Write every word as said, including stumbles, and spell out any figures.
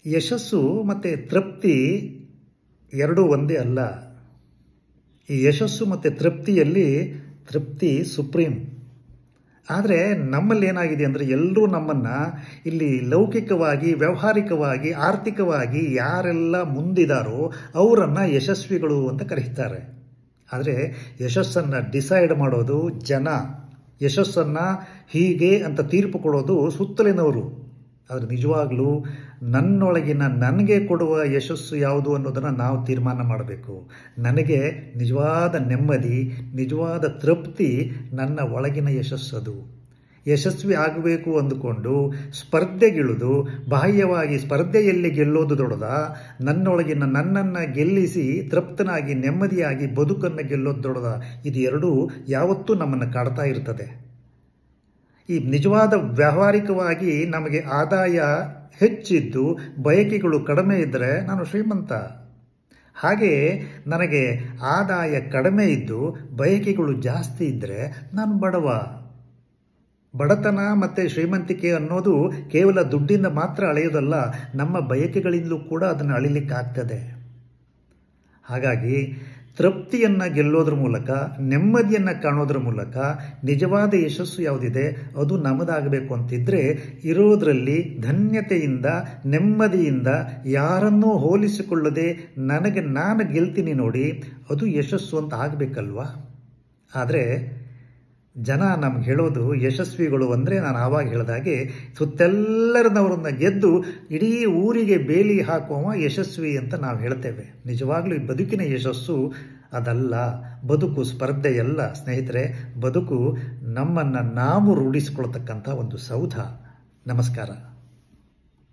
ಯಶಸ್ಸು ಮತ್ತು ತೃಪ್ತಿ ಎರಡೂ ಒಂದೇ ಅಲ್ಲ. ಈ ಯಶಸ್ಸು ಮತ್ತು ತೃಪ್ತಿಯಲ್ಲಿ ತೃಪ್ತಿ ಸುಪ್ರೀಂ. ಆದರೆ ನಮ್ಮಲ್ಲಿ ಏನಾಗಿದೆ ಅಂದರೆ ಎಲ್ಲರೂ ನಮ್ಮನ್ನು ಇಲ್ಲಿ ಲೌಕಿಕವಾಗಿ, ವ್ಯಾವಹಾರಿಕವಾಗಿ, ಆರ್ಥಿಕವಾಗಿ ಯಾರೆಲ್ಲ ಮುಂದಿದ್ದಾರೋ ಅವರನ್ನು ಯಶಸ್ವಿಗಳು ಅಂತ ಕರೀತಾರೆ. ಆದರೆ ಯಶಸ್ಸನ್ನು ಡಿಸೈಡ್ ಮಾಡೋದು ಜನ, ಯಶಸ್ಸನ್ನು ಹೀಗೆ ಅಂತ ತೀರ್ಪು ಕೊಡೋದು ಸುತ್ತಲಿನವರು. ಆದರೆ ನಿಜವಾಗ್ಲೂ ನನ್ನೊಳಗಿನ ನನಗೆ ಕೊಡುವ ಯಶಸ್ಸು ಯಾವುದು ಅನ್ನೋದನ್ನು ನಾವು ತೀರ್ಮಾನ ಮಾಡಬೇಕು. ನನಗೆ ನಿಜವಾದ ನೆಮ್ಮದಿ, ನಿಜವಾದ ತೃಪ್ತಿ ನನ್ನ ಒಳಗಿನ ಯಶಸ್ಸದು. ಯಶಸ್ವಿ ಆಗಬೇಕು ಅಂದುಕೊಂಡು ಸ್ಪರ್ಧೆಗಿಳಿದು ಬಾಹ್ಯವಾಗಿ ಸ್ಪರ್ಧೆಯಲ್ಲಿ ಗೆಲ್ಲೋದು ದೊಡ್ಡದ, ನನ್ನೊಳಗಿನ ನನ್ನನ್ನು ಗೆಲ್ಲಿಸಿ ತೃಪ್ತನಾಗಿ ನೆಮ್ಮದಿಯಾಗಿ ಬದುಕನ್ನು ಗೆಲ್ಲೋದು ದೊಡ್ಡದ? ಇದು ಎರಡೂ ಯಾವತ್ತೂ ನಮ್ಮನ್ನು ಕಾಡ್ತಾ ಇರ್ತದೆ. ಈ ನಿಜವಾದ ವ್ಯಾವಹಾರಿಕವಾಗಿ ನಮಗೆ ಆದಾಯ ಹೆಚ್ಚಿದ್ದು ಬಯಕೆಗಳು ಕಡಿಮೆ ಇದ್ದರೆ ನಾನು ಶ್ರೀಮಂತ. ಹಾಗೆಯೇ ನನಗೆ ಆದಾಯ ಕಡಿಮೆ ಇದ್ದು ಬಯಕೆಗಳು ಜಾಸ್ತಿ ಇದ್ದರೆ ನಾನು ಬಡವ. ಬಡತನ ಮತ್ತು ಶ್ರೀಮಂತಿಕೆ ಅನ್ನೋದು ಕೇವಲ ದುಡ್ಡಿಂದ ಮಾತ್ರ ಅಳೆಯೋದಲ್ಲ, ನಮ್ಮ ಬಯಕೆಗಳಿಂದಲೂ ಕೂಡ ಅದನ್ನು ಅಳಿಲಿಕ್ಕಾಗ್ತದೆ. ಹಾಗಾಗಿ ತೃಪ್ತಿಯನ್ನು ಗೆಲ್ಲೋದ್ರ ಮೂಲಕ, ನೆಮ್ಮದಿಯನ್ನು ಕಾಣೋದ್ರ ಮೂಲಕ ನಿಜವಾದ ಯಶಸ್ಸು ಯಾವುದಿದೆ ಅದು ನಮ್ಮದಾಗಬೇಕು ಅಂತಿದ್ರೆ ಇರೋದರಲ್ಲಿ ಧನ್ಯತೆಯಿಂದ, ನೆಮ್ಮದಿಯಿಂದ, ಯಾರನ್ನೂ ಹೋಲಿಸಿಕೊಳ್ಳದೆ ನನಗೆ ನಾನು ಗೆಲ್ತೀನಿ ನೋಡಿ, ಅದು ಯಶಸ್ಸು ಅಂತ ಆಗಬೇಕಲ್ವಾ? ಆದರೆ ಜನ ನಮ್ಗೆ ಹೇಳೋದು ಯಶಸ್ವಿಗಳು ಅಂದರೆ ನಾನು ಆವಾಗ ಹೇಳಿದಾಗೆ ಸುತ್ತೆಲ್ಲರನ್ನವರನ್ನ ಗೆದ್ದು ಇಡೀ ಊರಿಗೆ ಬೇಲಿ ಹಾಕುವ ಯಶಸ್ವಿ ಅಂತ ನಾವು ಹೇಳ್ತೇವೆ. ನಿಜವಾಗ್ಲೂ ಈ ಬದುಕಿನ ಯಶಸ್ಸು ಅದಲ್ಲ. ಬದುಕು ಸ್ಪರ್ಧೆಯಲ್ಲ ಸ್ನೇಹಿತರೆ, ಬದುಕು ನಮ್ಮನ್ನು ನಾವು ರೂಢಿಸಿಕೊಳ್ತಕ್ಕಂಥ ಒಂದು ಸೌಧ. ನಮಸ್ಕಾರ.